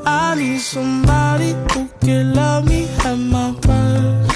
I need somebody who can love me at my worst.